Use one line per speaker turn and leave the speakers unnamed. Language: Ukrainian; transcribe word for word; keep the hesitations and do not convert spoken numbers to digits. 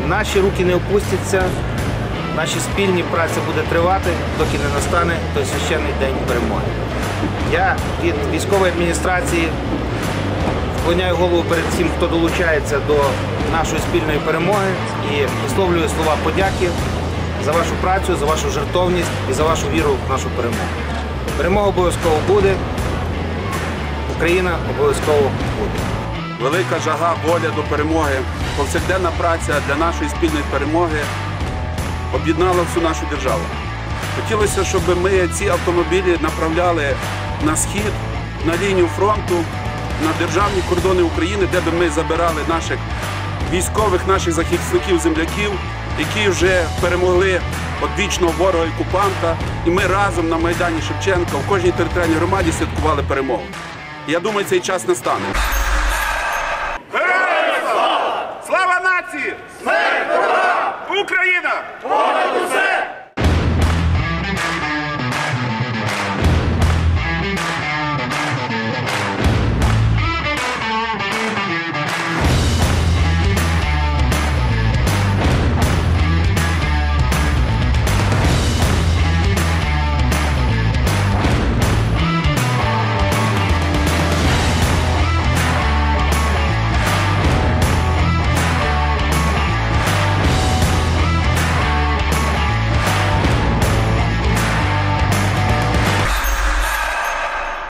Наші руки не опустяться, наші спільні праця буде тривати, доки не настане той священний день перемоги. Я від військової адміністрації склоняю голову перед всім, хто долучається до нашої спільної перемоги, і висловлюю слова подяки за вашу працю, за вашу жертовність і за вашу віру в нашу перемогу. Перемога обов'язково буде, Україна обов'язково буде.
Велика жага, воля до перемоги, повсякденна праця для нашої спільної перемоги об'єднала всю нашу державу. Хотілося, щоб ми ці автомобілі направляли на схід, на лінію фронту, на державні кордони України, де б ми забирали наших військових, наших захисників, земляків, які вже перемогли одвічного ворога-окупанта. І ми разом на Майдані Шевченка в кожній територіальній громаді святкували перемогу. Я думаю, цей час настане.